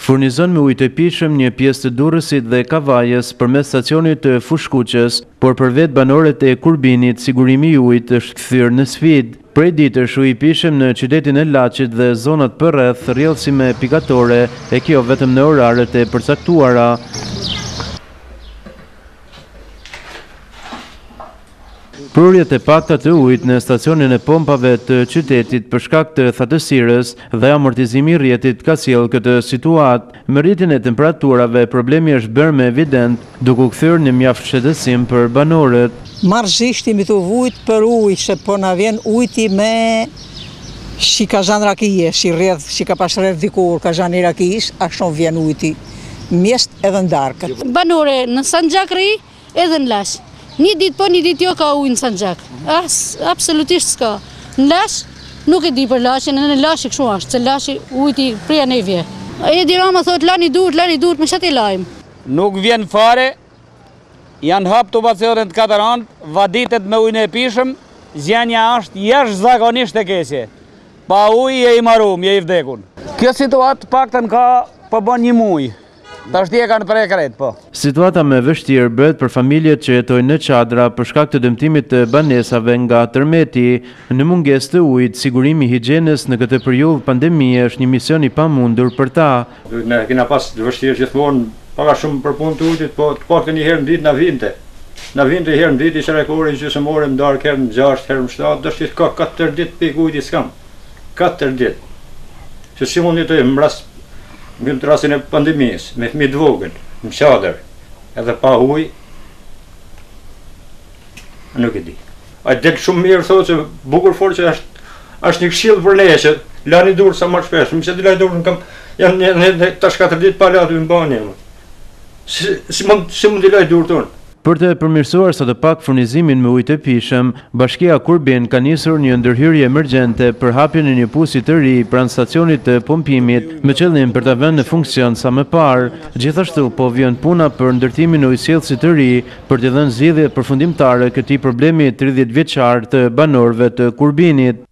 Furnizon me ujë të pijshëm një pjesë të Durrësit dhe Kavajës përmes stacionit të Fushkuqës, por për vetë banorët e Kurbinit, sigurimi i ujit është kthyer në sfidë. Prej ditësh uji i pijshëm në qytetin e Laçit dhe zonat përreth rrjedh si me pikatore, e kjo vetëm në oraret e përcaktuara. Prurjet e pakta të ujit në stacionin e pompave të qytetit për shkak të thatësirës dhe amortizimi i rrjetit ka sjellë këtë situatë. Me rritjen e temperaturave, problemi është bërë më evident, duke u kthyer në mjaft shëndetësim për banorët. Marrëzisht mi të vujt për ujë, se po na vjen ujti me shika zhan rakije, si ka pas rreth dikur ka zhan i rakijis, ashtu vjen ujti. Mjest edhe ndarkët. Banore në Sanxhakri edhe në Laç. Një ditë po, një ditë jo ka ujë në Sanxhak. Absolutisht s'ka. Në Laç nuk e di për Laçin, në Laç kështu është, se Laçi ujti prija nevje. Edi Rama thot lani duhet, me çati lajm. Nuk vjen fare. Janë hap tubacionet të kataran, vaditet me ujin e pijshëm, zgjenja është jashtëzakonisht e keqe. Pa ujë je i marum, je i vdekun. Kjo situatë paktën ka po bën një muaj. Tash e kanë prekret, po. Situata më vështirë bëhet për familjet që jetojnë në çadra për shkak të dëmtimit të banesave nga tërmeti. Në mungesë të ujit, sigurimi i higjienës në këtë periudhë pandemie është një mision i pamundur për ta. Ne kena pas vështirë gjithmonë, paka shumë për punë të ujit, po të paktën një herë në ditë na vinte. Na vinte herë në ditë, ishte rekorde gjysmore, ndarë herë në 6, herë në 7, dashit ka 4 ditë pikë ujit s'kam. 4 ditë. Se si mund të jetojmë rast në rastin e pandemisë, me fëmijë të vogël, në çadër, edhe pa ujë, nuk e di. Ai del shumë mirë thotë se bukur fort që është një këshill për ne që lani dur sa më shpesh. Më se di lani dur kam janë tash 4 ditë pa latur në banjë. Si mund të laj dur tonë? Për të përmirësuar sa të pak furnizimin me ujë të pijshëm, Bashkia Kurbin ka nisur një ndërhyrje emergjente për hapjen e një pusi të ri pranë stacionit të pompimit, me qëllim për ta vënë në funksion sa më parë. Gjithashtu po vjen puna për ndërtimin e ujësjellësit të ri për të dhënë zgjidhje përfundimtare këtij problemi 30 vjeçar të banorëve të Kurbinit.